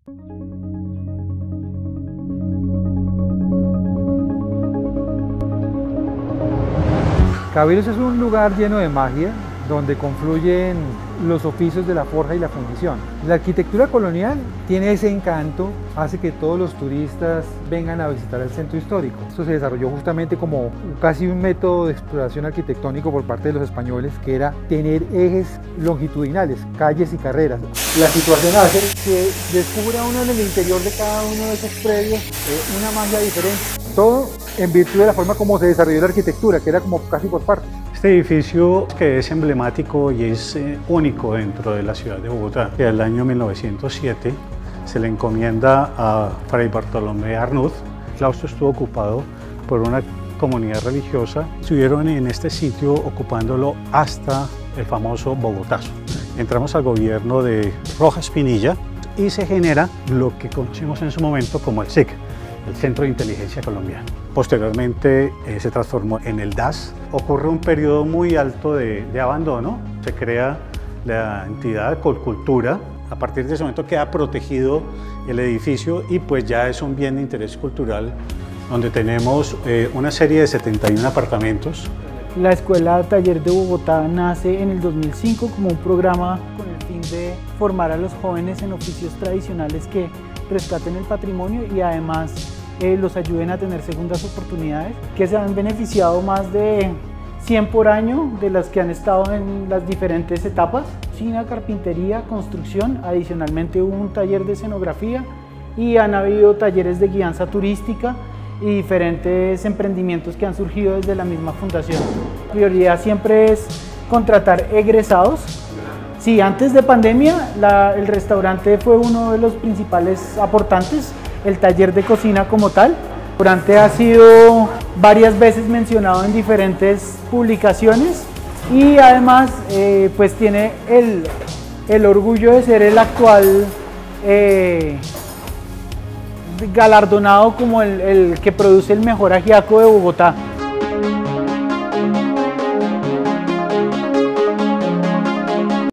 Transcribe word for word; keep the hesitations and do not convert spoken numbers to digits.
Cabiros es un lugar lleno de magia, donde confluyen los oficios de la forja y la fundición. La arquitectura colonial tiene ese encanto, hace que todos los turistas vengan a visitar el centro histórico. Esto se desarrolló justamente como casi un método de exploración arquitectónico por parte de los españoles, que era tener ejes longitudinales, calles y carreras. La situación hace que descubra uno en el interior de cada uno de esos predios eh, una magia diferente. Todo en virtud de la forma como se desarrolló la arquitectura, que era como casi por partes. Este edificio, que es emblemático y es eh, único dentro de la ciudad de Bogotá, que el año mil novecientos siete se le encomienda a Fray Bartolomé Arnús. El claustro estuvo ocupado por una comunidad religiosa. Estuvieron en este sitio ocupándolo hasta el famoso Bogotazo. Entramos al gobierno de Rojas Pinilla y se genera lo que conocimos en su momento como el S I C, el Centro de Inteligencia Colombiano. Posteriormente eh, se transformó en el D A S. Ocurre un periodo muy alto de, de abandono, se crea la entidad Colcultura. A partir de ese momento queda protegido el edificio y pues ya es un bien de interés cultural, donde tenemos eh, una serie de setenta y uno apartamentos. La Escuela Taller de Bogotá nace en el dos mil cinco como un programa con el fin de formar a los jóvenes en oficios tradicionales que rescaten el patrimonio y además eh, los ayuden a tener segundas oportunidades, que se han beneficiado más de cien por año de las que han estado en las diferentes etapas: cocina, carpintería, construcción. Adicionalmente hubo un taller de escenografía y han habido talleres de guianza turística y diferentes emprendimientos que han surgido desde la misma fundación. La prioridad siempre es contratar egresados. Sí, antes de pandemia la, el restaurante fue uno de los principales aportantes, el taller de cocina como tal. El restaurante ha sido varias veces mencionado en diferentes publicaciones y además eh, pues tiene el, el orgullo de ser el actual eh, galardonado como el, el que produce el mejor ajiaco de Bogotá.